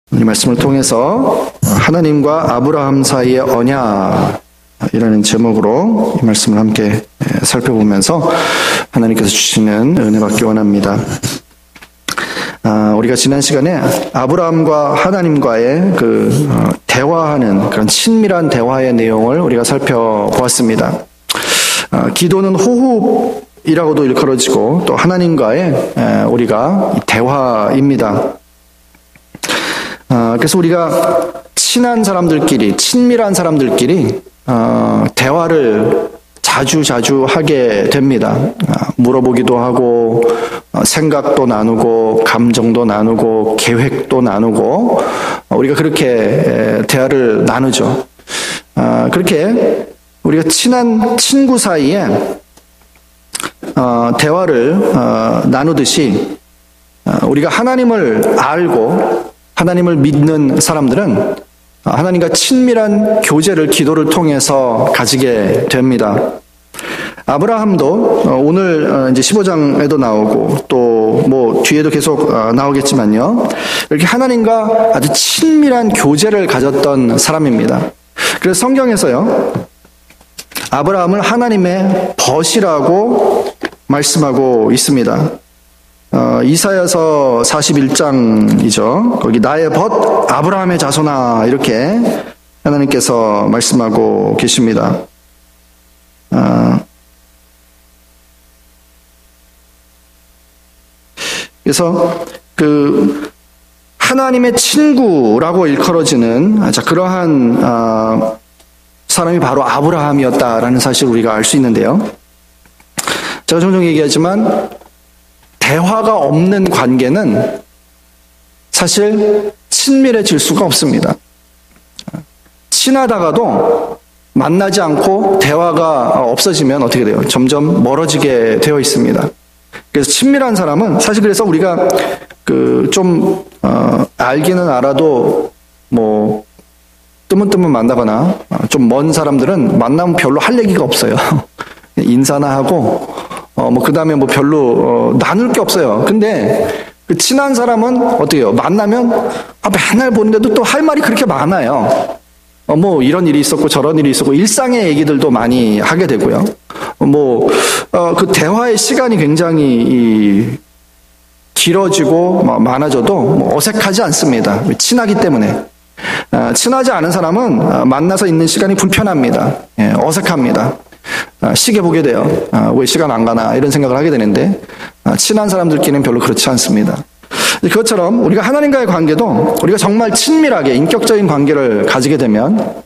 이 말씀을 통해서 하나님과 아브라함 사이의 언약이라는 제목으로 이 말씀을 함께 살펴보면서 하나님께서 주시는 은혜 받기 원합니다. 우리가 지난 시간에 아브라함과 하나님과의 대화하는 그런 친밀한 대화의 내용을 우리가 살펴보았습니다. 기도는 호흡이라고도 일컬어지고 또 하나님과의 우리가 대화입니다. 그래서 우리가 친한 사람들끼리, 친밀한 사람들끼리 대화를 자주 하게 됩니다. 물어보기도 하고 생각도 나누고 감정도 나누고 계획도 나누고 우리가 그렇게 대화를 나누죠. 그렇게 우리가 친한 친구 사이에 대화를 나누듯이 우리가 하나님을 알고 하나님을 믿는 사람들은 하나님과 친밀한 교제를 기도를 통해서 가지게 됩니다. 아브라함도 오늘 이제 15장에도 나오고 또 뭐 뒤에도 계속 나오겠지만요. 이렇게 하나님과 아주 친밀한 교제를 가졌던 사람입니다. 그래서 성경에서요. 아브라함을 하나님의 벗이라고 말씀하고 있습니다. 이사야서 41장이죠. 거기 나의 벗 아브라함의 자손아 이렇게 하나님께서 말씀하고 계십니다. 그래서 하나님의 친구라고 일컬어지는 그러한 사람이 바로 아브라함이었다라는 사실을 우리가 알 수 있는데요. 제가 종종 얘기하지만 대화가 없는 관계는 사실 친밀해질 수가 없습니다. 친하다가도 만나지 않고 대화가 없어지면 어떻게 돼요? 점점 멀어지게 되어 있습니다. 그래서 친밀한 사람은 사실 그래서 우리가 알기는 알아도 뭐 뜨문뜨문 만나거나 좀 먼 사람들은 만나면 별로 할 얘기가 없어요. 인사나 하고 그 다음에 뭐 별로 나눌 게 없어요. 근데 그 친한 사람은 어떻게 해요? 만나면 맨날 보는데도 또 할 말이 그렇게 많아요. 뭐 이런 일이 있었고 저런 일이 있었고 일상의 얘기들도 많이 하게 되고요. 그 대화의 시간이 굉장히 길어지고 많아져도 어색하지 않습니다. 친하기 때문에. 친하지 않은 사람은 만나서 있는 시간이 불편합니다. 어색합니다. 시계 보게 돼요. 왜 시간 안 가나 이런 생각을 하게 되는데 친한 사람들끼리는 별로 그렇지 않습니다. 그것처럼 우리가 하나님과의 관계도 우리가 정말 친밀하게 인격적인 관계를 가지게 되면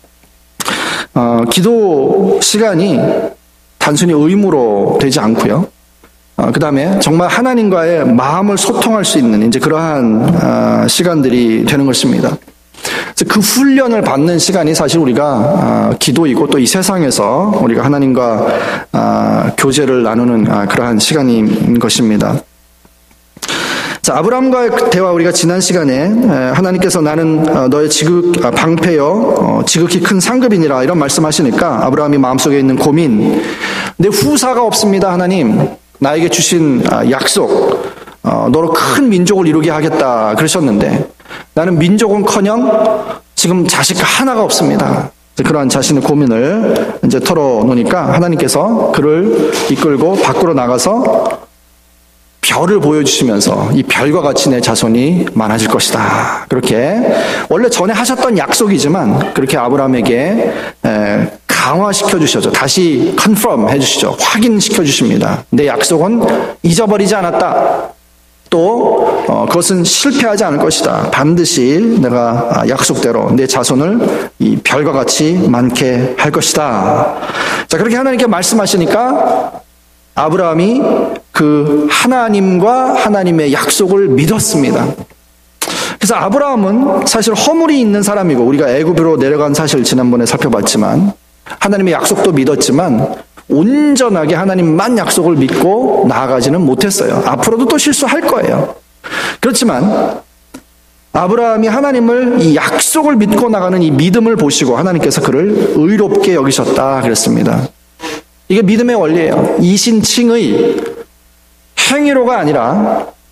기도 시간이 단순히 의무로 되지 않고요. 그 다음에 정말 하나님과의 마음을 소통할 수 있는 이제 그러한 시간들이 되는 것입니다. 그 훈련을 받는 시간이 사실 우리가 기도이고 또 이 세상에서 우리가 하나님과 교제를 나누는 그러한 시간인 것입니다. 자, 아브라함과의 대화 우리가 지난 시간에 하나님께서 나는 너의 방패여 지극히 큰 상급이니라 이런 말씀하시니까 아브라함이 마음속에 있는 고민, 내 후사가 없습니다. 하나님 나에게 주신 약속, 너로 큰 민족을 이루게 하겠다 그러셨는데 나는 민족은커녕 지금 자식 하나가 없습니다. 그러한 자신의 고민을 이제 털어놓으니까 하나님께서 그를 이끌고 밖으로 나가서 별을 보여주시면서 이 별과 같이 내 자손이 많아질 것이다. 그렇게 원래 전에 하셨던 약속이지만 그렇게 아브라함에게 강화시켜 주셔서 다시 컨펌 해주시죠. 확인시켜 주십니다. 내 약속은 잊어버리지 않았다. 또 그것은 실패하지 않을 것이다. 반드시 내가 약속대로 내 자손을 이 별과 같이 많게 할 것이다. 자, 그렇게 하나님께 말씀하시니까 아브라함이 그 하나님과 하나님의 약속을 믿었습니다. 그래서 아브라함은 사실 허물이 있는 사람이고 우리가 애굽으로 내려간 사실 지난번에 살펴봤지만 하나님의 약속도 믿었지만 온전하게 하나님만 약속을 믿고 나아가지는 못했어요. 앞으로도 또 실수할 거예요. 그렇지만 아브라함이 하나님을 이 약속을 믿고 나가는 이 믿음을 보시고 하나님께서 그를 의롭게 여기셨다 그랬습니다. 이게 믿음의 원리예요. 이신칭의 행위로가 아니라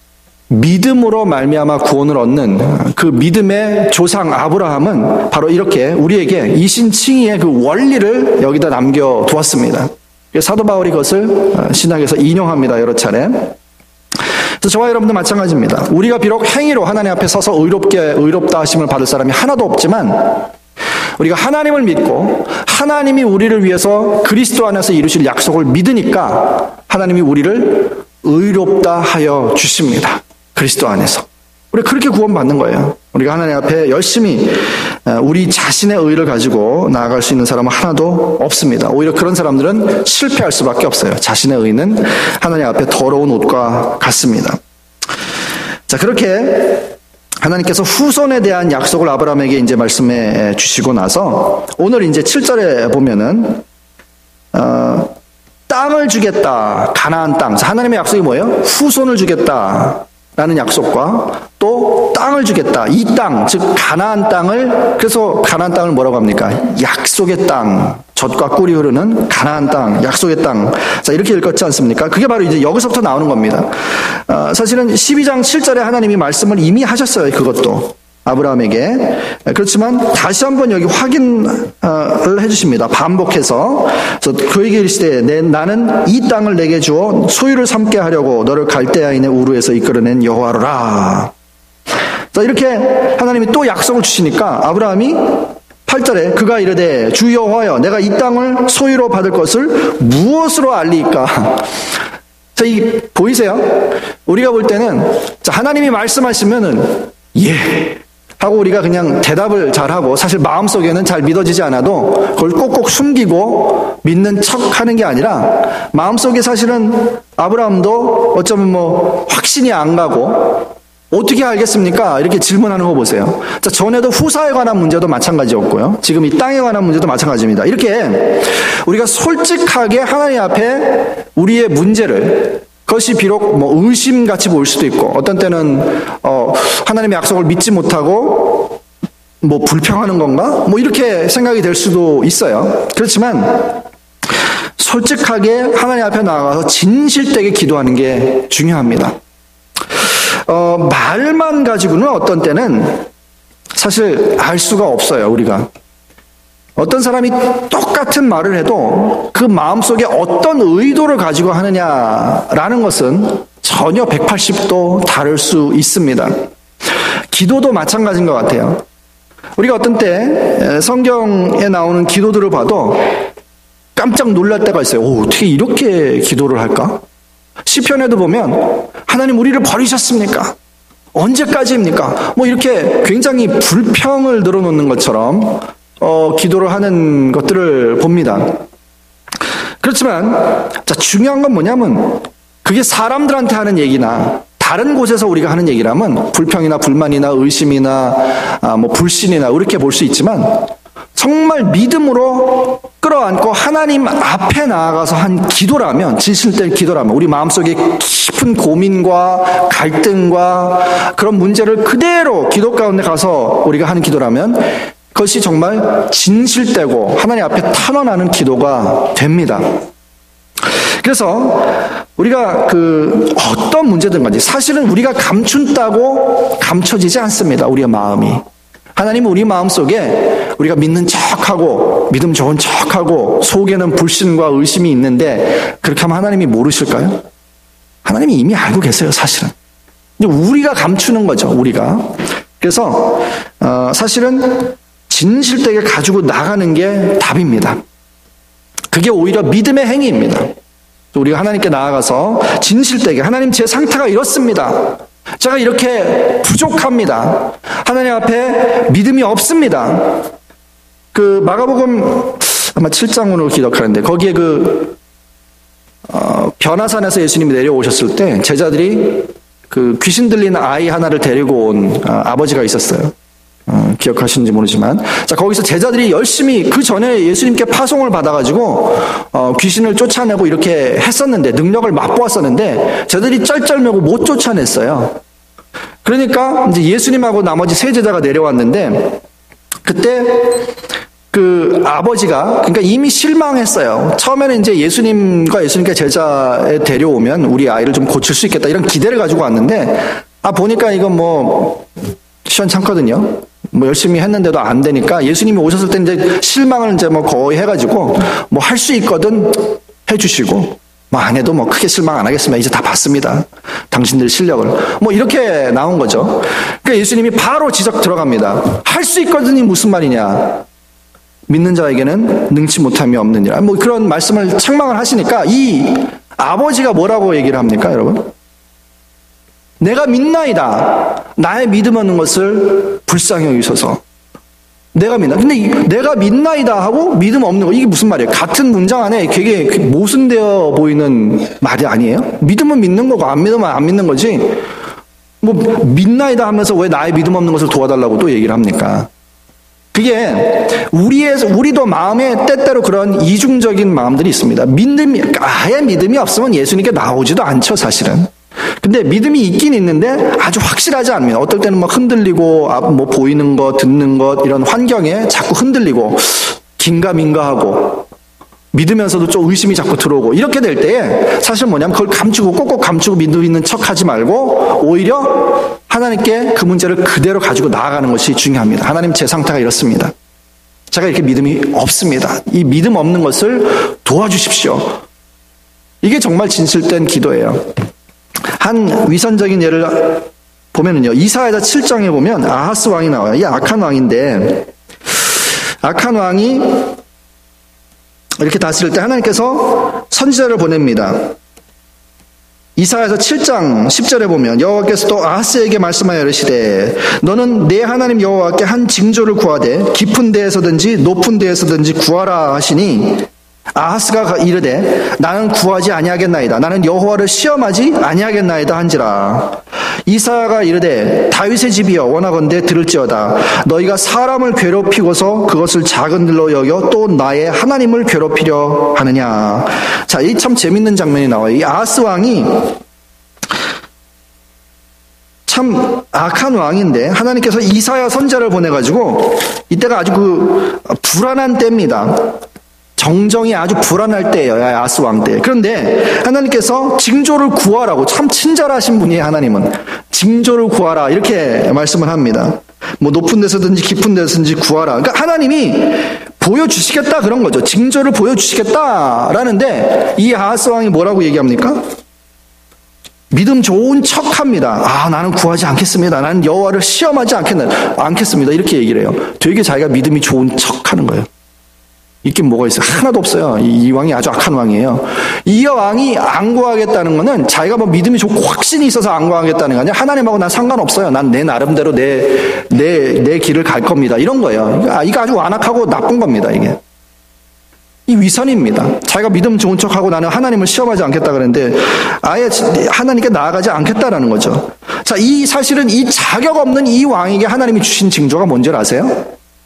믿음으로 말미암아 구원을 얻는 그 믿음의 조상 아브라함은 바로 이렇게 우리에게 이신칭의의 그 원리를 여기다 남겨두었습니다. 사도 바울이 그것을 신학에서 인용합니다. 여러 차례. 그래서 저와 여러분도 마찬가지입니다. 우리가 비록 행위로 하나님 앞에 서서 의롭다 하심을 받을 사람이 하나도 없지만 우리가 하나님을 믿고 하나님이 우리를 위해서 그리스도 안에서 이루실 약속을 믿으니까 하나님이 우리를 의롭다 하여 주십니다. 그리스도 안에서. 우리가 그렇게 구원받는 거예요. 우리가 하나님 앞에 열심히 우리 자신의 의를 가지고 나아갈 수 있는 사람은 하나도 없습니다. 오히려 그런 사람들은 실패할 수밖에 없어요. 자신의 의는 하나님 앞에 더러운 옷과 같습니다. 자, 그렇게 하나님께서 후손에 대한 약속을 아브라함에게 이제 말씀해 주시고 나서 오늘 이제 7절에 보면은 땅을 주겠다. 가나안 땅. 하나님의 약속이 뭐예요? 후손을 주겠다. 라는 약속과 또 땅을 주겠다. 이 땅, 즉 가나안 땅을, 그래서 가나안 땅을 뭐라고 합니까? 약속의 땅, 젖과 꿀이 흐르는 가나안 땅, 약속의 땅. 자, 이렇게 읽었지 않습니까? 그게 바로 이제 여기서부터 나오는 겁니다. 사실은 12장 7절에 하나님이 말씀을 이미 하셨어요. 그것도 아브라함에게. 그렇지만 다시 한번 여기 확인을 해주십니다. 반복해서. 그래서 그에게 이르시되 나는 이 땅을 내게 주어 소유를 삼게 하려고 너를 갈대아인의 우르에서 이끌어낸 여호와로라. 자, 이렇게 하나님이 또 약속을 주시니까 아브라함이 8절에 그가 이르되 주 여호와여 내가 이 땅을 소유로 받을 것을 무엇으로 알리까? 자, 이 보이세요? 우리가 볼 때는 자, 하나님이 말씀하시면은 예 하고 우리가 그냥 대답을 잘하고 사실 마음속에는 잘 믿어지지 않아도 그걸 꼭꼭 숨기고 믿는 척하는 게 아니라 마음속에 사실은 아브라함도 어쩌면 뭐 확신이 안 가고 어떻게 알겠습니까? 이렇게 질문하는 거 보세요. 자, 전에도 후사에 관한 문제도 마찬가지였고요. 지금 이 땅에 관한 문제도 마찬가지입니다. 이렇게 우리가 솔직하게 하나님 앞에 우리의 문제를 그것이 비록 뭐 의심같이 보일 수도 있고 어떤 때는 하나님의 약속을 믿지 못하고 뭐 불평하는 건가? 뭐 이렇게 생각이 될 수도 있어요. 그렇지만 솔직하게 하나님 앞에 나아가서 진실되게 기도하는 게 중요합니다. 말만 가지고는 어떤 때는 사실 알 수가 없어요. 우리가 어떤 사람이 똑같은 말을 해도 그 마음속에 어떤 의도를 가지고 하느냐라는 것은 전혀 180도 다를 수 있습니다. 기도도 마찬가지인 것 같아요. 우리가 어떤 때 성경에 나오는 기도들을 봐도 깜짝 놀랄 때가 있어요. 어떻게 이렇게 기도를 할까? 시편에도 보면 하나님 우리를 버리셨습니까? 언제까지입니까? 뭐 이렇게 굉장히 불평을 늘어놓는 것처럼 기도를 하는 것들을 봅니다. 그렇지만 자, 중요한 건 뭐냐면 그게 사람들한테 하는 얘기나 다른 곳에서 우리가 하는 얘기라면 불평이나 불만이나 의심이나 뭐 불신이나 이렇게 볼 수 있지만 정말 믿음으로 끌어안고 하나님 앞에 나아가서 한 기도라면 진실된 기도라면 우리 마음속에 깊은 고민과 갈등과 그런 문제를 그대로 기도 가운데 가서 우리가 하는 기도라면 그것이 정말 진실되고 하나님 앞에 탄원하는 기도가 됩니다. 그래서 우리가 어떤 문제든 간지 사실은 우리가 감춘다고 감춰지지 않습니다. 우리의 마음이. 하나님은 우리 마음속에 우리가 믿는 척하고 믿음 좋은 척하고 속에는 불신과 의심이 있는데 그렇게 하면 하나님이 모르실까요? 하나님이 이미 알고 계세요. 사실은. 우리가 감추는 거죠. 우리가. 그래서 사실은 진실되게 가지고 나가는 게 답입니다. 그게 오히려 믿음의 행위입니다. 우리가 하나님께 나아가서 진실되게 하나님 제 상태가 이렇습니다. 제가 이렇게 부족합니다. 하나님 앞에 믿음이 없습니다. 마가복음 아마 7장으로 기록하는데 거기에 변화산에서 예수님이 내려오셨을 때 제자들이 귀신 들린 아이 하나를 데리고 온 아버지가 있었어요. 기억하시는지 모르지만 자 거기서 제자들이 열심히 그 전에 예수님께 파송을 받아가지고 귀신을 쫓아내고 이렇게 했었는데 능력을 맛보았었는데 제자들이 쩔쩔매고 못 쫓아냈어요. 그러니까 이제 예수님하고 나머지 세 제자가 내려왔는데 그때 아버지가 그러니까 이미 실망했어요. 처음에는 이제 예수님께 제자에 데려오면 우리 아이를 좀 고칠 수 있겠다 이런 기대를 가지고 왔는데 보니까 이건 뭐 시원찮거든요. 뭐 열심히 했는데도 안 되니까 예수님이 오셨을 때 이제 실망을 이제 뭐 거의 해가지고 뭐 할 수 있거든 해주시고 뭐 안 해도 뭐 크게 실망 안 하겠습니다. 이제 다 봤습니다. 당신들 실력을. 뭐 이렇게 나온 거죠. 그러니까 예수님이 바로 지적 들어갑니다. 할 수 있거든이 무슨 말이냐. 믿는 자에게는 능치 못함이 없느니라. 뭐 그런 말씀을 책망을 하시니까 이 아버지가 뭐라고 얘기를 합니까, 여러분? 내가 믿나이다. 나의 믿음 없는 것을 불쌍히 여기소서. 내가 믿나. 근데 내가 믿나이다 하고 믿음 없는 거, 이게 무슨 말이에요? 같은 문장 안에 되게 모순되어 보이는 말이 아니에요? 믿으면 믿는 거고 안 믿으면 안 믿는 거지. 뭐 믿나이다 하면서 왜 나의 믿음 없는 것을 도와달라고 또 얘기를 합니까? 그게 우리도 마음에 때때로 그런 이중적인 마음들이 있습니다. 아예 믿음이 없으면 예수님께 나오지도 않죠, 사실은. 근데 믿음이 있긴 있는데 아주 확실하지 않습니다. 어떨 때는 막 흔들리고 뭐 보이는 것, 듣는 것 이런 환경에 자꾸 흔들리고 긴가민가하고 믿으면서도 좀 의심이 자꾸 들어오고 이렇게 될 때에 사실 뭐냐면 그걸 감추고 꼭꼭 감추고 믿음 있는 척하지 말고 오히려 하나님께 그 문제를 그대로 가지고 나아가는 것이 중요합니다. 하나님 제 상태가 이렇습니다. 제가 이렇게 믿음이 없습니다. 이 믿음 없는 것을 도와주십시오. 이게 정말 진실된 기도예요. 한 위선적인 예를 보면은요, 이사야서 7장에 보면 아하스 왕이 나와요. 이 악한 왕인데, 악한 왕이 이렇게 다스릴 때 하나님께서 선지자를 보냅니다. 이사야서 7장 10절에 보면 여호와께서 또 아하스에게 말씀하여 이르시되 너는 내 하나님 여호와께 한 징조를 구하되 깊은 데에서든지 높은 데에서든지 구하라 하시니 아하스가 이르되 나는 구하지 아니하겠나이다. 나는 여호와를 시험하지 아니하겠나이다 한지라. 이사야가 이르되 다윗의 집이여 원하건대 들을지어다. 너희가 사람을 괴롭히고서 그것을 작은 일로 여겨 또 나의 하나님을 괴롭히려 하느냐. 자, 이 참 재밌는 장면이 나와요. 이 아하스 왕이 참 악한 왕인데 하나님께서 이사야 선지자를 보내가지고 이때가 아주 불안한 때입니다. 정정이 아주 불안할 때예요. 아하스 왕 때. 그런데 하나님께서 징조를 구하라고, 참 친절하신 분이에요. 하나님은 징조를 구하라 이렇게 말씀을 합니다. 뭐 높은 데서든지 깊은 데서든지 구하라. 그러니까 하나님이 보여주시겠다 그런 거죠. 징조를 보여주시겠다라는데 이 아하스 왕이 뭐라고 얘기합니까? 믿음 좋은 척합니다. 나는 구하지 않겠습니다. 나는 여호와를 시험하지 않겠습니다. 이렇게 얘기를 해요. 되게 자기가 믿음이 좋은 척하는 거예요. 있긴 뭐가 있어요? 하나도 없어요. 이 왕이 아주 악한 왕이에요. 이 왕이 안 구하겠다는 거는 자기가 뭐 믿음이 좋고 확신이 있어서 안 구하겠다는 거 아니라 하나님하고 난 상관없어요. 난 내 나름대로 내 길을 갈 겁니다. 이런 거예요. 이거 아주 완악하고 나쁜 겁니다. 이게. 이 위선입니다. 자기가 믿음 좋은 척하고 나는 하나님을 시험하지 않겠다 그랬는데 아예 하나님께 나아가지 않겠다라는 거죠. 자, 이 사실은 이 자격 없는 이 왕에게 하나님이 주신 징조가 뭔지 아세요?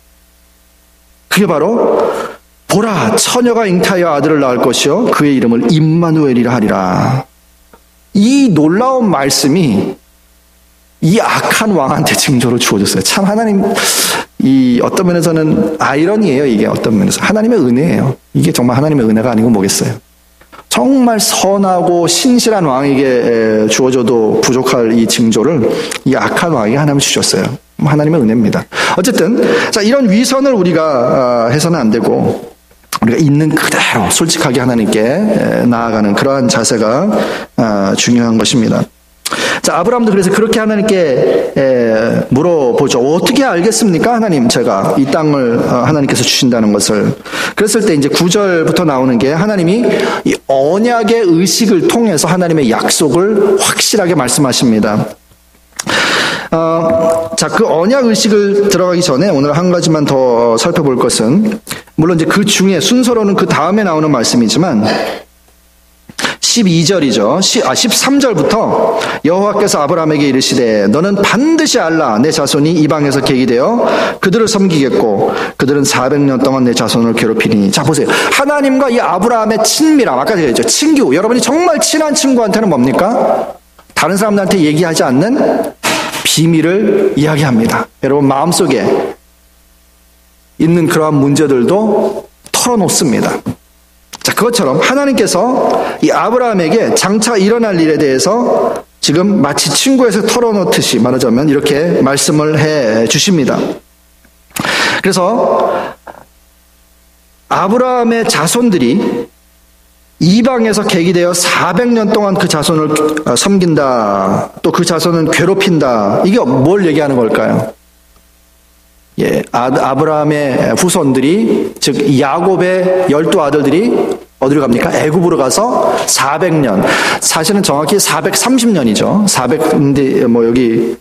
그게 바로 보라, 처녀가 잉타하여 아들을 낳을 것이요 그의 이름을 임마누엘이라 하리라. 이 놀라운 말씀이 이 악한 왕한테 징조로 주어졌어요. 참 하나님, 이 어떤 면에서는 아이러니예요. 이게 어떤 면에서 하나님의 은혜예요. 이게 정말 하나님의 은혜가 아니고 뭐겠어요. 정말 선하고 신실한 왕에게 주어져도 부족할 이 징조를 이 악한 왕에게 하나님이 주셨어요. 하나님의 은혜입니다. 어쨌든 자, 이런 위선을 우리가 해서는 안 되고 우리가 있는 그대로 솔직하게 하나님께 나아가는 그러한 자세가 중요한 것입니다. 자, 아브라함도 그래서 그렇게 하나님께 물어보죠. 어떻게 알겠습니까? 하나님, 제가 이 땅을 하나님께서 주신다는 것을. 그랬을 때 이제 9절부터 나오는 게 하나님이 이 언약의 의식을 통해서 하나님의 약속을 확실하게 말씀하십니다. 자, 그 언약 의식을 들어가기 전에 오늘 한 가지만 더 살펴볼 것은, 물론 이제 그 중에 순서로는 그 다음에 나오는 말씀이지만 12절이죠. 13절부터 여호와께서 아브라함에게 이르시되 너는 반드시 알라. 내 자손이 이방에서 계기되어 그들을 섬기겠고 그들은 400년 동안 내 자손을 괴롭히리니. 자, 보세요. 하나님과 이 아브라함의 친밀함, 아까 제가 했죠. 친구. 여러분이 정말 친한 친구한테는 뭡니까? 다른 사람들한테 얘기하지 않는 비밀을 이야기합니다. 여러분 마음속에 있는 그러한 문제들도 털어놓습니다. 자, 그것처럼 하나님께서 이 아브라함에게 장차 일어날 일에 대해서 지금 마치 친구에서 털어놓듯이 말하자면 이렇게 말씀을 해 주십니다. 그래서 아브라함의 자손들이 이방에서 계기되어 400년 동안 그 자손을 섬긴다. 또 그 자손은 괴롭힌다. 이게 뭘 얘기하는 걸까요? 예, 아브라함의 후손들이, 즉 야곱의 12아들들이 어디로 갑니까? 애굽으로 가서 400년. 사실은 정확히 430년이죠. 400인데 여기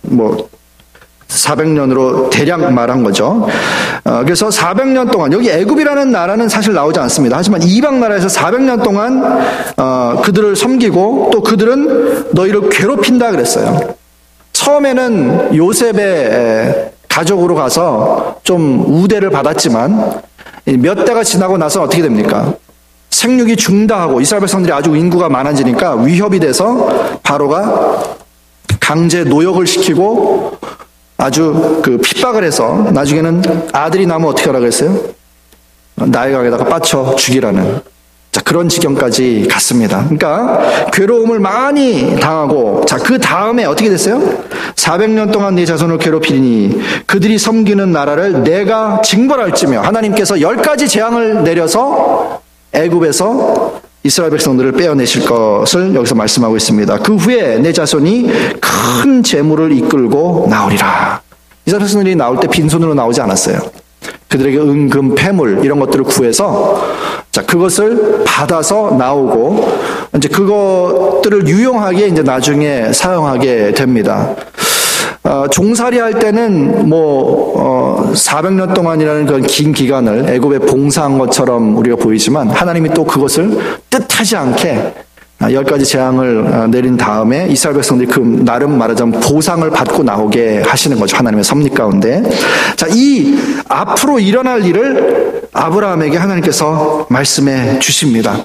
400년으로 대략 말한 거죠. 그래서 400년 동안, 여기 애굽이라는 나라는 사실 나오지 않습니다. 하지만 이방 나라에서 400년 동안 그들을 섬기고 또 그들은 너희를 괴롭힌다 그랬어요. 처음에는 요셉의 가족으로 가서 좀 우대를 받았지만 몇 대가 지나고 나서 어떻게 됩니까? 생육이 중다하고 이스라엘 백성들이 아주 인구가 많아지니까 위협이 돼서 바로가 강제 노역을 시키고 아주 핍박을 해서 나중에는 아들이 나면 어떻게 하라고 했어요? 나일강에다가 빠쳐 죽이라는, 자, 그런 지경까지 갔습니다. 그러니까 괴로움을 많이 당하고, 자, 그 다음에 어떻게 됐어요? 400년 동안 네 자손을 괴롭히니 그들이 섬기는 나라를 내가 징벌할지며, 하나님께서 10가지 재앙을 내려서 애굽에서 이스라엘 백성들을 빼어내실 것을 여기서 말씀하고 있습니다. 그 후에 내 자손이 큰 재물을 이끌고 나오리라. 이스라엘 백성들이 나올 때 빈손으로 나오지 않았어요. 그들에게 은금, 패물 이런 것들을 구해서, 자, 그것을 받아서 나오고 이제 그것들을 유용하게 이제 나중에 사용하게 됩니다. 종살이 할 때는 400년 동안이라는 그런 긴 기간을 애굽에 봉사한 것처럼 우리가 보이지만 하나님이 또 그것을 뜻하지 않게 10가지 재앙을 내린 다음에 이스라엘 백성들이 그 나름 말하자면 보상을 받고 나오게 하시는 거죠. 하나님의 섭리 가운데. 자, 이 앞으로 일어날 일을 아브라함에게 하나님께서 말씀해 주십니다.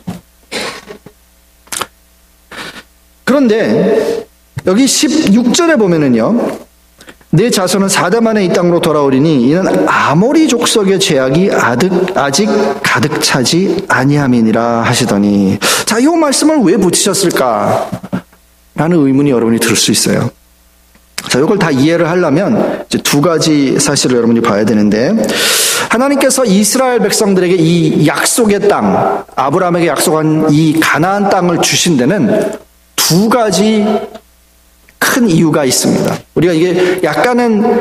그런데 여기 16절에 보면은요, 내 자손은 4대 만에 이 땅으로 돌아오리니 이는 아모리 족속의 죄악이 아직 가득 차지 아니함이니라 하시더니, 자, 이 말씀을 왜 붙이셨을까? 라는 의문이 여러분이 들 수 있어요. 자, 이걸 다 이해를 하려면 이제 두 가지 사실을 여러분이 봐야 되는데, 하나님께서 이스라엘 백성들에게 이 약속의 땅, 아브라함에게 약속한 이 가나안 땅을 주신 데는 두 가지 큰 이유가 있습니다. 우리가 이게 약간은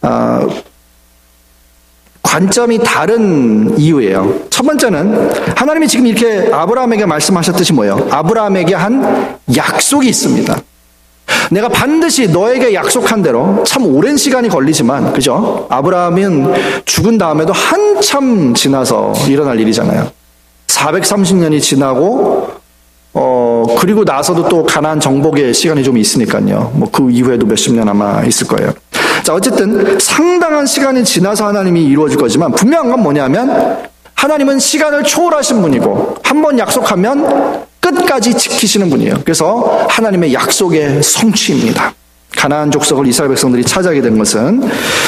관점이 다른 이유예요. 첫 번째는 하나님이 지금 이렇게 아브라함에게 말씀하셨듯이 뭐예요? 아브라함에게 한 약속이 있습니다. 내가 반드시 너에게 약속한 대로, 참 오랜 시간이 걸리지만, 그죠? 아브라함은 죽은 다음에도 한참 지나서 일어날 일이잖아요. 430년이 지나고 그리고 나서도 또 가나안 정복의 시간이 좀 있으니까요. 그 이후에도 몇십 년 아마 있을 거예요. 자, 어쨌든 상당한 시간이 지나서 하나님이 이루어질 거지만 분명한 건 뭐냐면 하나님은 시간을 초월하신 분이고 한 번 약속하면 끝까지 지키시는 분이에요. 그래서 하나님의 약속의 성취입니다. 가나안 족속을 이스라엘 백성들이 차지하게 된 것은.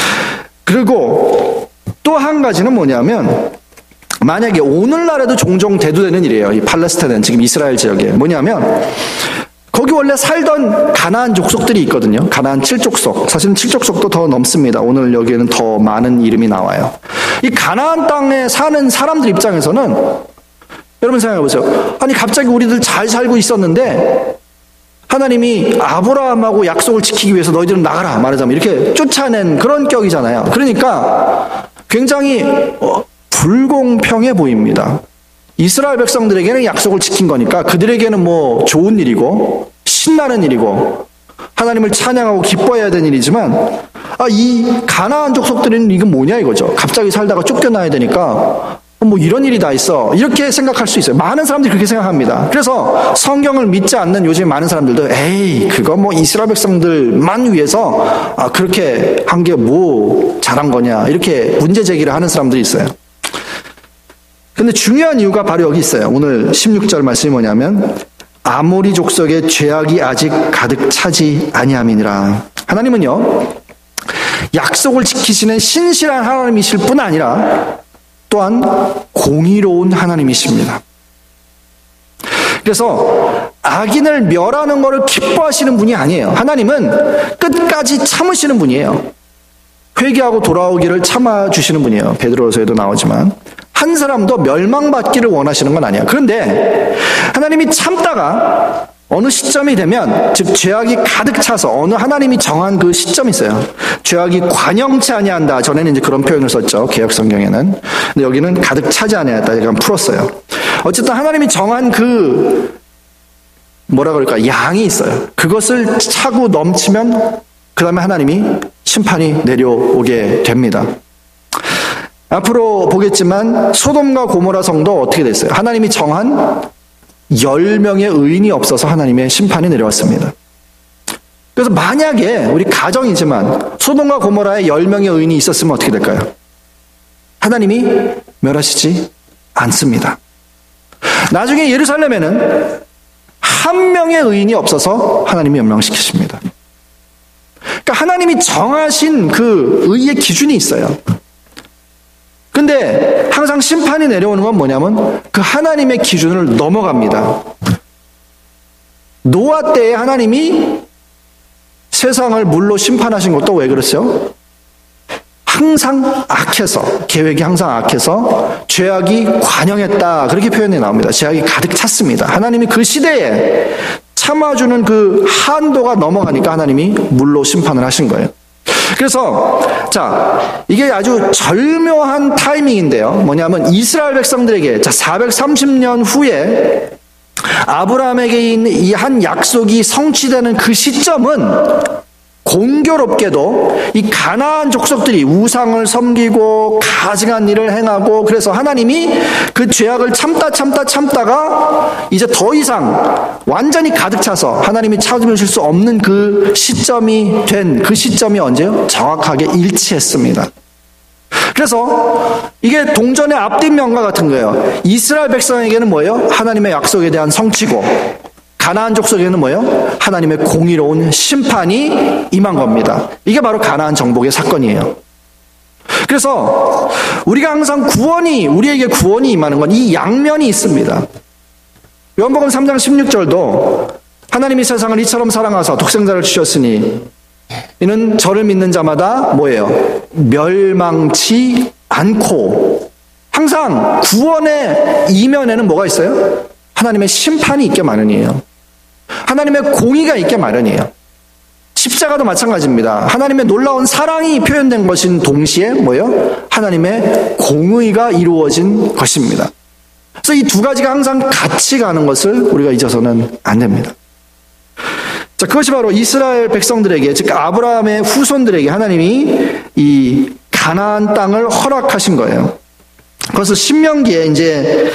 그리고 또 한 가지는 뭐냐면, 만약에 오늘날에도 종종 대두되는 일이에요. 이 팔레스타인, 지금 이스라엘 지역에. 뭐냐면 거기 원래 살던 가나안 족속들이 있거든요. 가나안 7족속. 사실은 7족속도 더 넘습니다. 오늘 여기에는 더 많은 이름이 나와요. 이 가나안 땅에 사는 사람들 입장에서는, 여러분 생각해 보세요. 아니, 갑자기 우리들 잘 살고 있었는데 하나님이 아브라함하고 약속을 지키기 위해서 너희들은 나가라 말하자면 이렇게 쫓아낸 그런 격이잖아요. 그러니까 굉장히 불공평해 보입니다. 이스라엘 백성들에게는 약속을 지킨 거니까 그들에게는 좋은 일이고 신나는 일이고 하나님을 찬양하고 기뻐해야 되는 일이지만, 이 가나안 족속들은 이건 뭐냐 이거죠. 갑자기 살다가 쫓겨나야 되니까 이런 일이 다 있어, 이렇게 생각할 수 있어요. 많은 사람들이 그렇게 생각합니다. 그래서 성경을 믿지 않는 요즘 많은 사람들도 에이, 그거 이스라엘 백성들만 위해서 그렇게 한 게 잘한 거냐, 이렇게 문제 제기를 하는 사람들이 있어요. 근데 중요한 이유가 바로 여기 있어요. 오늘 16절 말씀이 뭐냐면 아모리 족속의 죄악이 아직 가득 차지 아니함이니라. 하나님은요, 약속을 지키시는 신실한 하나님이실 뿐 아니라 또한 공의로운 하나님이십니다. 그래서 악인을 멸하는 것을 기뻐하시는 분이 아니에요. 하나님은 끝까지 참으시는 분이에요. 회개하고 돌아오기를 참아주시는 분이에요. 베드로서에도 나오지만 한 사람도 멸망받기를 원하시는 건 아니에요. 그런데 하나님이 참다가 어느 시점이 되면, 즉 죄악이 가득 차서 어느 하나님이 정한 그 시점이 있어요. 죄악이 관영치 아니한다. 전에는 이제 그런 표현을 썼죠. 개역 성경에는. 근데 여기는 가득 차지 아니하였다. 약간 풀었어요. 어쨌든 하나님이 정한 그 뭐라 그럴까, 양이 있어요. 그것을 차고 넘치면 그 다음에 하나님이 심판이 내려오게 됩니다. 앞으로 보겠지만 소돔과 고모라 성도 어떻게 됐어요? 하나님이 정한 10명의 의인이 없어서 하나님의 심판이 내려왔습니다. 그래서 만약에 우리 가정이지만 소돔과 고모라에 10명의 의인이 있었으면 어떻게 될까요? 하나님이 멸하시지 않습니다. 나중에 예루살렘에는 한 명의 의인이 없어서 하나님이 멸망시키십니다. 그러니까 하나님이 정하신 그 의의 기준이 있어요. 근데 항상 심판이 내려오는 건 뭐냐면 그 하나님의 기준을 넘어갑니다. 노아 때에 하나님이 세상을 물로 심판하신 것도 왜 그랬어요? 항상 악해서, 계획이 항상 악해서 죄악이 관영했다. 그렇게 표현이 나옵니다. 죄악이 가득 찼습니다. 하나님이 그 시대에 참아주는 그 한도가 넘어가니까 하나님이 물로 심판을 하신 거예요. 그래서 자, 이게 아주 절묘한 타이밍인데요. 뭐냐면 이스라엘 백성들에게 430년 후에 아브라함에게 있는 이 한 약속이 성취되는 그 시점은 공교롭게도 이 가나안 족속들이 우상을 섬기고 가증한 일을 행하고, 그래서 하나님이 그 죄악을 참다가 이제 더 이상 완전히 가득 차서 하나님이 찾으실 수 없는 그 시점이 된 그 시점이 언제요? 정확하게 일치했습니다. 그래서 이게 동전의 앞뒷면과 같은 거예요. 이스라엘 백성에게는 뭐예요? 하나님의 약속에 대한 성취고, 가나안 족속에는 뭐예요? 하나님의 공의로운 심판이 임한 겁니다. 이게 바로 가나안 정복의 사건이에요. 그래서 우리가 항상 우리에게 구원이 임하는 건 이 양면이 있습니다. 요한복음 3장 16절도 하나님이 세상을 이처럼 사랑하사 독생자를 주셨으니 이는 저를 믿는 자마다 뭐예요? 멸망치 않고. 항상 구원의 이면에는 뭐가 있어요? 하나님의 심판이 있게 마련이에요. 하나님의 공의가 있게 마련이에요. 십자가도 마찬가지입니다. 하나님의 놀라운 사랑이 표현된 것인 동시에 뭐예요? 하나님의 공의가 이루어진 것입니다. 그래서 이 두 가지가 항상 같이 가는 것을 우리가 잊어서는 안 됩니다. 자, 그것이 바로 이스라엘 백성들에게, 즉 아브라함의 후손들에게 하나님이 이 가나안 땅을 허락하신 거예요. 그래서 신명기에 이제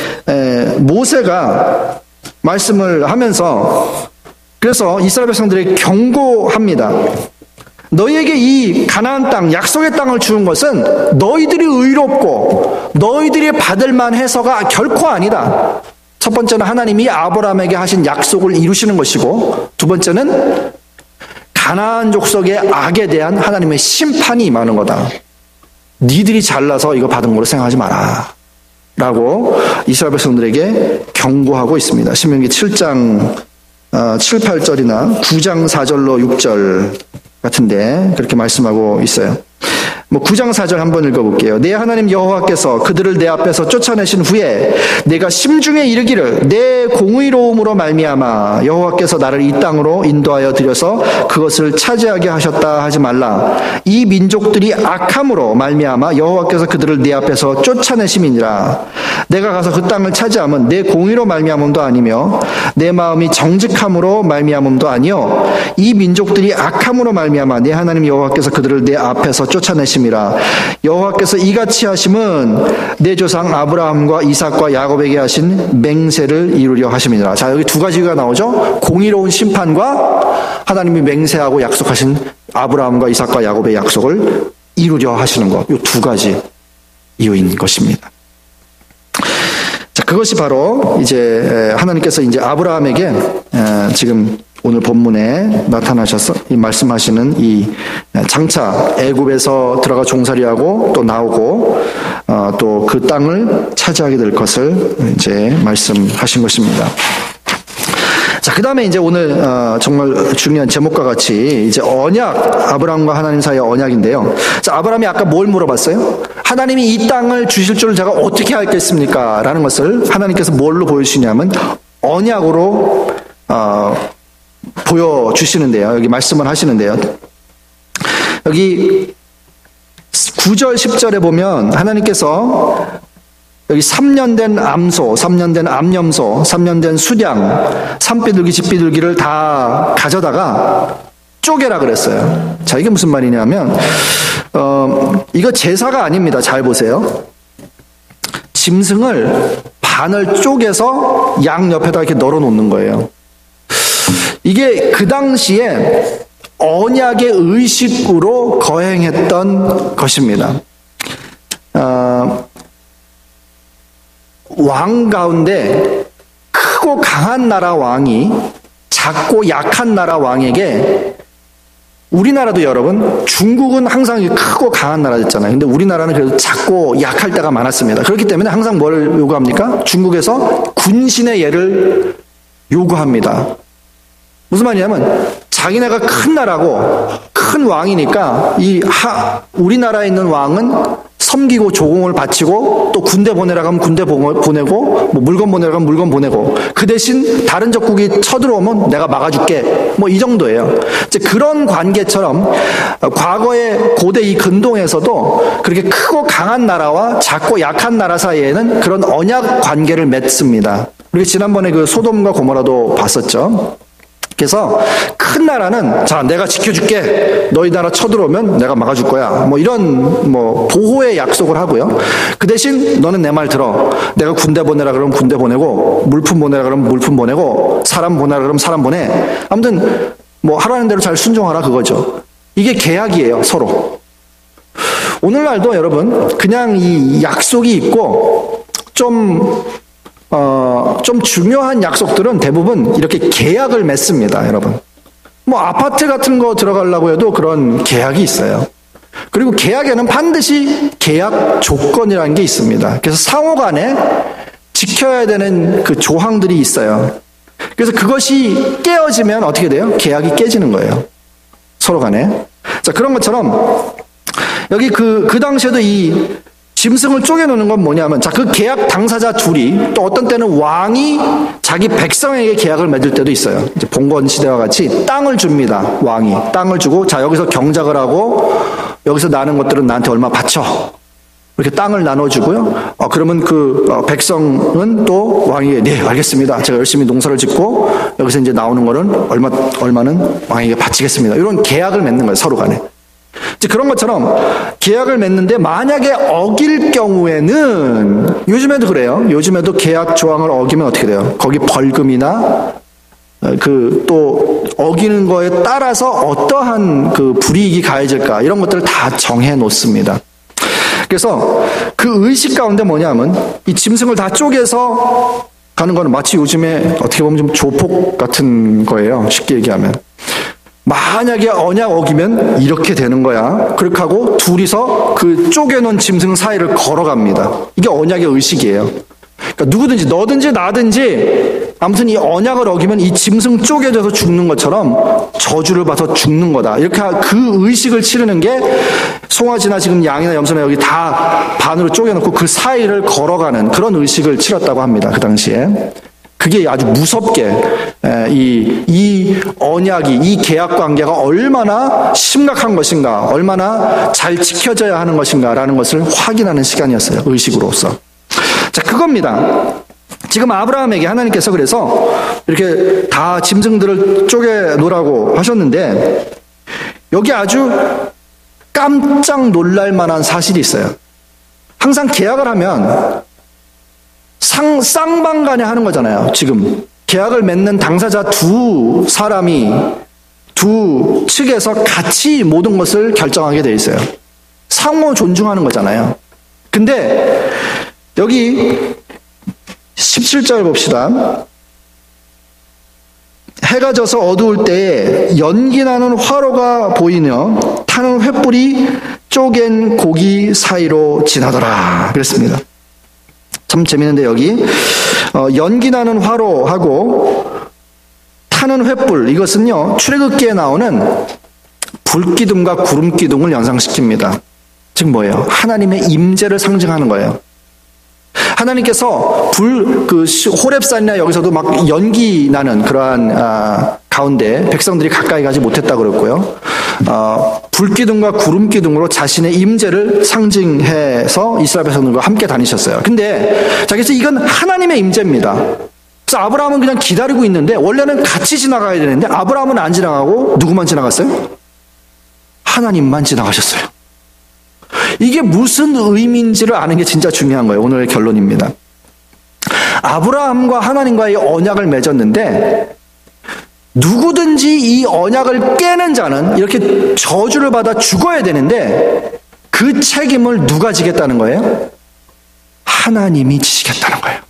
모세가 말씀을 하면서 그래서 이스라엘 백성들에게 경고합니다. 너희에게 이 가나안 땅, 약속의 땅을 주는 것은 너희들이 의롭고 너희들이 받을 만해서가 결코 아니다. 첫 번째는 하나님이 아브라함에게 하신 약속을 이루시는 것이고, 두 번째는 가나안 족속의 악에 대한 하나님의 심판이 임하는 거다. 니들이 잘나서 이거 받은 거로 생각하지 마라 라고 이스라엘 백성들에게 경고하고 있습니다. 신명기 7장 7, 8절이나 9장 4절로 6절 같은데 그렇게 말씀하고 있어요. 9장 4절 한번 읽어볼게요. 내 하나님 여호와께서 그들을 내 앞에서 쫓아내신 후에 내가 심중에 이르기를 내 공의로움으로 말미암아 여호와께서 나를 이 땅으로 인도하여 들여서 그것을 차지하게 하셨다 하지 말라. 이 민족들이 악함으로 말미암아 여호와께서 그들을 내 앞에서 쫓아내심이니라. 내가 가서 그 땅을 차지함은 내 공의로 말미암음도 아니며 내 마음이 정직함으로 말미암음도 아니요 이 민족들이 악함으로 말미암아 내 하나님 여호와께서 그들을 내 앞에서 쫓아내심이라. 여호와께서 이같이 하심은 내 조상 아브라함과 이삭과 야곱에게 하신 맹세를 이루려 하심이니라. 자, 여기 두 가지가 나오죠. 공의로운 심판과 하나님이 맹세하고 약속하신 아브라함과 이삭과 야곱의 약속을 이루려 하시는 것. 이 두 가지 이유인 것입니다. 자, 그것이 바로 이제 하나님께서 이제 아브라함에게 지금 오늘 본문에 나타나셔서 이 말씀하시는 이 장차 애굽에서 들어가 종살이하고 또 나오고 또 그 땅을 차지하게 될 것을 이제 말씀하신 것입니다. 자, 자, 그 다음에 이제 오늘 정말 중요한 제목과 같이 이제 언약, 아브라함과 하나님 사이의 언약인데요. 자, 아브라함이 아까 뭘 물어봤어요? 하나님이 이 땅을 주실 줄 제가 어떻게 알겠습니까? 라는 것을 하나님께서 뭘로 보여주시냐면 언약으로 보여주시는데요. 여기 말씀을 하시는데요. 여기 9절 10절에 보면 하나님께서 여기 3년 된 암소, 3년 된 암염소, 3년 된 수량, 산비둘기, 집비둘기를 다 가져다가 쪼개라 그랬어요. 자, 이게 무슨 말이냐면 이거 제사가 아닙니다. 잘 보세요. 짐승을 반을 쪼개서 양 옆에다 이렇게 널어 놓는 거예요. 이게 그 당시에 언약의 의식으로 거행했던 것입니다. 왕 가운데 크고 강한 나라 왕이 작고 약한 나라 왕에게, 우리나라도 여러분, 중국은 항상 크고 강한 나라였잖아요. 근데 우리나라는 그래도 작고 약할 때가 많았습니다. 그렇기 때문에 항상 뭘 요구합니까? 중국에서 군신의 예를 요구합니다. 무슨 말이냐면 자기네가 큰 나라고 큰 왕이니까 우리나라에 있는 왕은 섬기고 조공을 바치고, 또 군대 보내라 하면 군대 보내고, 뭐 물건 보내라 하면 물건 보내고, 그 대신 다른 적국이 쳐들어오면 내가 막아줄게, 뭐 이 정도예요. 이제 그런 관계처럼 과거의 고대 이 근동에서도 그렇게 크고 강한 나라와 작고 약한 나라 사이에는 그런 언약 관계를 맺습니다. 우리 지난번에 그 소돔과 고모라도 봤었죠. 그래서 큰 나라는 자, 내가 지켜줄게, 너희 나라 쳐들어오면 내가 막아줄 거야, 뭐 이런 보호의 약속을 하고요. 그 대신 너는 내 말 들어, 내가 군대 보내라 그러면 군대 보내고, 물품 보내라 그러면 물품 보내고, 사람 보내라 그러면 사람 보내. 아무튼 하라는 대로 잘 순종하라, 그거죠. 이게 계약이에요, 서로. 오늘날도 여러분 그냥 이 약속이 있고 좀 중요한 약속들은 대부분 이렇게 계약을 맺습니다, 여러분. 아파트 같은 거 들어가려고 해도 그런 계약이 있어요. 그리고 계약에는 반드시 계약 조건이라는 게 있습니다. 그래서 상호 간에 지켜야 되는 그 조항들이 있어요. 그래서 그것이 깨어지면 어떻게 돼요? 계약이 깨지는 거예요, 서로 간에. 자, 그런 것처럼 여기 그 당시에도 이 짐승을 쪼개놓는 건 뭐냐면, 자, 그 계약 당사자 둘이, 또 어떤 때는 왕이 자기 백성에게 계약을 맺을 때도 있어요. 이제 봉건 시대와 같이 땅을 줍니다. 왕이 땅을 주고, 자, 여기서 경작을 하고 여기서 나는 것들은 나한테 얼마 바쳐, 이렇게 땅을 나눠주고요. 그러면 백성은 또 왕에게, 네, 알겠습니다, 제가 열심히 농사를 짓고 여기서 이제 나오는 거는 얼마는 왕에게 바치겠습니다. 이런 계약을 맺는 거예요, 서로 간에. 이제 그런 것처럼 계약을 맺는데, 만약에 어길 경우에는, 요즘에도 그래요. 요즘에도 계약 조항을 어기면 어떻게 돼요? 거기 벌금이나 또 어기는 거에 따라서 어떠한 불이익이 가해질까, 이런 것들을 다 정해 놓습니다. 그래서 그 의식 가운데 뭐냐면, 이 짐승을 다 쪼개서 가는 거는 마치 요즘에 어떻게 보면 좀 조폭 같은 거예요, 쉽게 얘기하면. 만약에 언약 어기면 이렇게 되는 거야, 그렇게 하고 둘이서 그 쪼개놓은 짐승 사이를 걸어갑니다. 이게 언약의 의식이에요. 그러니까 누구든지, 너든지 나든지, 아무튼 이 언약을 어기면 이 짐승 쪼개져서 죽는 것처럼 저주를 받아서 죽는 거다, 이렇게 그 의식을 치르는 게, 송아지나 지금 양이나 염소나 여기 다 반으로 쪼개놓고 그 사이를 걸어가는 그런 의식을 치렀다고 합니다, 그 당시에. 그게 아주 무섭게 이 언약이, 이 계약 관계가 얼마나 심각한 것인가, 얼마나 잘 지켜져야 하는 것인가라는 것을 확인하는 시간이었어요, 의식으로서. 자, 그겁니다. 지금 아브라함에게 하나님께서 그래서 이렇게 다 짐승들을 쪼개놓으라고 하셨는데, 여기 아주 깜짝 놀랄 만한 사실이 있어요. 항상 계약을 하면 쌍방간에 하는 거잖아요. 지금 계약을 맺는 당사자 두 사람이, 두 측에서 같이 모든 것을 결정하게 돼 있어요. 상호 존중하는 거잖아요. 근데 여기 17절 봅시다. 해가 져서 어두울 때에 연기나는 화로가 보이며 타는 횃불이 쪼갠 고기 사이로 지나더라, 그랬습니다. 참 재미있는데, 여기 연기나는 화로하고 타는 횃불, 이것은요 출애굽기에 나오는 불기둥과 구름기둥을 연상시킵니다. 즉 뭐예요? 하나님의 임재를 상징하는 거예요. 하나님께서 호렙산이나 여기서도 막 연기 나는 그러한 가운데 백성들이 가까이 가지 못했다고 그랬고요. 불기둥과 구름기둥으로 자신의 임재를 상징해서 이스라엘 백성들과 함께 다니셨어요. 근데 그래서 이건 하나님의 임재입니다. 그래서 아브라함은 그냥 기다리고 있는데 원래는 같이 지나가야 되는데 아브라함은 안 지나가고 누구만 지나갔어요? 하나님만 지나가셨어요. 이게 무슨 의미인지를 아는 게 진짜 중요한 거예요. 오늘의 결론입니다. 아브라함과 하나님과의 언약을 맺었는데 누구든지 이 언약을 깨는 자는 이렇게 저주를 받아 죽어야 되는데 그 책임을 누가 지겠다는 거예요? 하나님이 지시겠다는 거예요.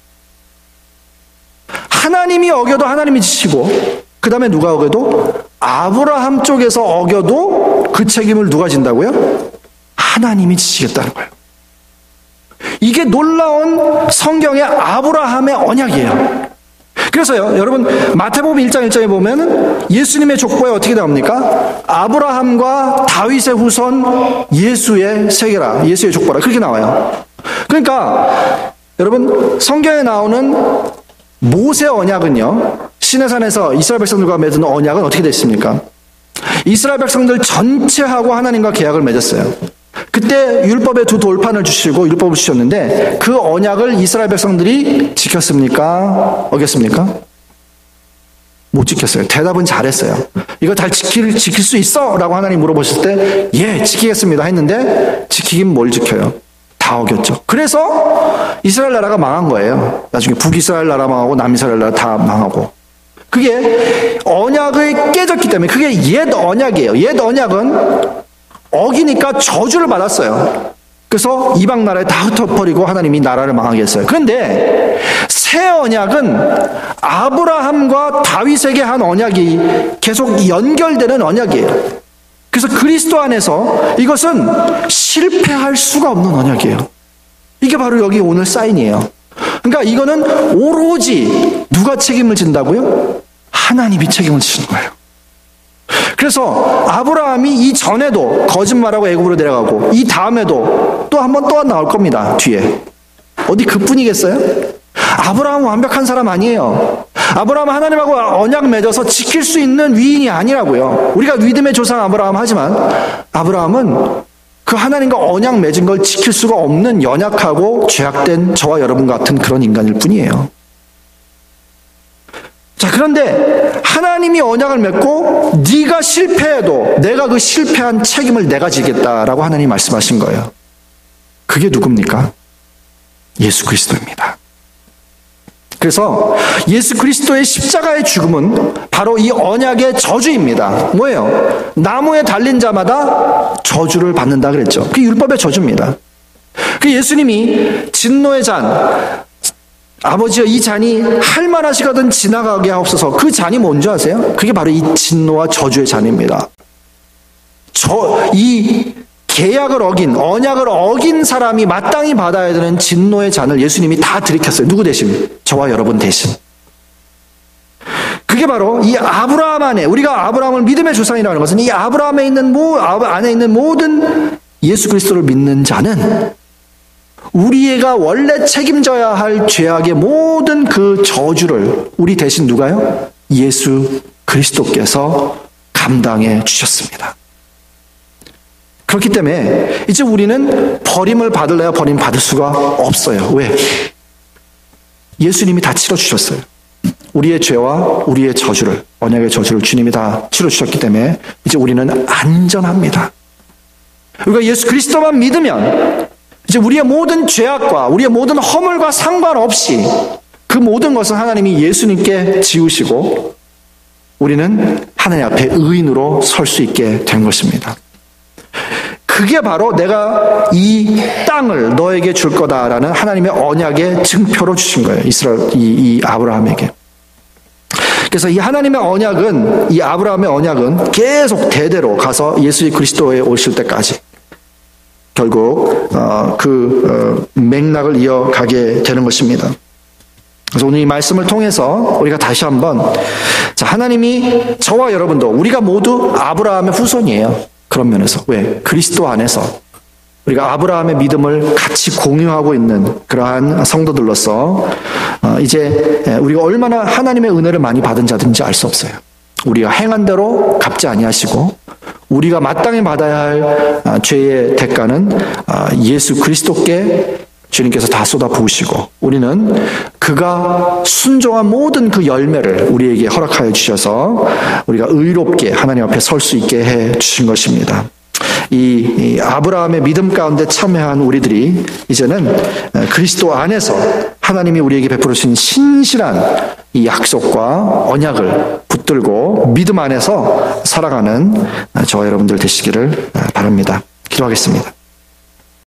하나님이 어겨도 하나님이 지시고 그 다음에 누가 어겨도 아브라함 쪽에서 어겨도 그 책임을 누가 진다고요? 하나님이 지시겠다는 거예요. 이게 놀라운 성경의 아브라함의 언약이에요. 그래서요, 여러분 마태복음 1장 1절에 보면 예수님의 족보에 어떻게 나옵니까? 아브라함과 다윗의 후손 예수의 세계라, 예수의 족보라 그렇게 나와요. 그러니까 여러분 성경에 나오는 모세 언약은요, 시내산에서 이스라엘 백성들과 맺은 언약은 어떻게 됐습니까? 이스라엘 백성들 전체하고 하나님과 계약을 맺었어요. 그때 율법의 두 돌판을 주시고 율법을 주셨는데 그 언약을 이스라엘 백성들이 지켰습니까? 어겼습니까? 못 지켰어요. 대답은 잘했어요. 이거 잘 지킬 수 있어? 라고 하나님 물어보실 때 예, 지키겠습니다 했는데 지키긴 뭘 지켜요? 다 어겼죠. 그래서 이스라엘 나라가 망한 거예요. 나중에 북이스라엘 나라 망하고 남이스라엘 나라 다 망하고. 그게 언약이 깨졌기 때문에 그게 옛 언약이에요. 옛 언약은 어기니까 저주를 받았어요. 그래서 이방 나라에 다 흩어버리고 하나님이 나라를 망하게 했어요. 그런데 새 언약은 아브라함과 다윗에게 한 언약이 계속 연결되는 언약이에요. 그래서 그리스도 안에서 이것은 실패할 수가 없는 언약이에요. 이게 바로 여기 오늘 사인이에요. 그러니까 이거는 오로지 누가 책임을 진다고요? 하나님이 책임을 지시는 거예요. 그래서 아브라함이 이 전에도 거짓말하고 애굽으로 내려가고 이 다음에도 또 한 번 또 나올 겁니다. 뒤에. 어디 그뿐이겠어요? 아브라함은 완벽한 사람 아니에요. 아브라함은 하나님하고 언약 맺어서 지킬 수 있는 위인이 아니라고요. 우리가 믿음의 조상 아브라함 하지만 아브라함은 그 하나님과 언약 맺은 걸 지킬 수가 없는 연약하고 죄악된 저와 여러분 같은 그런 인간일 뿐이에요. 자, 그런데 하나님이 언약을 맺고 네가 실패해도 내가 그 실패한 책임을 내가 지겠다라고 하나님이 말씀하신 거예요. 그게 누굽니까? 예수 그리스도입니다. 그래서 예수 그리스도의 십자가의 죽음은 바로 이 언약의 저주입니다. 뭐예요? 나무에 달린 자마다 저주를 받는다 그랬죠. 그게 율법의 저주입니다. 그 예수님이 진노의 잔, 아버지여 이 잔이 할만하시거든 지나가게 하옵소서. 그 잔이 뭔지 아세요? 그게 바로 이 진노와 저주의 잔입니다. 이 계약을 어긴, 언약을 어긴 사람이 마땅히 받아야 되는 진노의 잔을 예수님이 다 들이켰어요. 누구 대신? 저와 여러분 대신. 그게 바로 이 아브라함 안에, 우리가 아브라함을 믿음의 조상이라는 것은 이 아브라함에 있는 안에 있는 모든 예수 그리스도를 믿는 자는 우리가 원래 책임져야 할 죄악의 모든 그 저주를 우리 대신 누가요? 예수 그리스도께서 감당해 주셨습니다. 그렇기 때문에 이제 우리는 버림을 받을래야 버림 받을 수가 없어요. 왜? 예수님이 다 치러주셨어요. 우리의 죄와 우리의 저주를, 언약의 저주를 주님이 다 치러주셨기 때문에 이제 우리는 안전합니다. 우리가 예수 그리스도만 믿으면 이제 우리의 모든 죄악과 우리의 모든 허물과 상관없이 그 모든 것은 하나님이 예수님께 지우시고 우리는 하나님 앞에 의인으로 설 수 있게 된 것입니다. 그게 바로 내가 이 땅을 너에게 줄 거다라는 하나님의 언약의 증표로 주신 거예요. 이 아브라함에게. 그래서 이 하나님의 언약은, 이 아브라함의 언약은 계속 대대로 가서 예수 그리스도에 오실 때까지 결국 맥락을 이어가게 되는 것입니다. 그래서 오늘 이 말씀을 통해서 우리가 다시 한번, 자, 하나님이 저와 여러분도 우리가 모두 아브라함의 후손이에요. 그런 면에서. 왜? 그리스도 안에서 우리가 아브라함의 믿음을 같이 공유하고 있는 그러한 성도들로서 이제 우리가 얼마나 하나님의 은혜를 많이 받은 자들인지 알 수 없어요. 우리가 행한 대로 갚지 아니하시고 우리가 마땅히 받아야 할 죄의 대가는 예수 그리스도께 주님께서 다 쏟아부으시고 우리는 그가 순종한 모든 그 열매를 우리에게 허락하여 주셔서 우리가 의롭게 하나님 앞에 설 수 있게 해 주신 것입니다. 이 아브라함의 믿음 가운데 참여한 우리들이 이제는 그리스도 안에서 하나님이 우리에게 베풀어 주신 신실한 이 약속과 언약을 붙들고 믿음 안에서 살아가는 저와 여러분들 되시기를 바랍니다. 기도하겠습니다.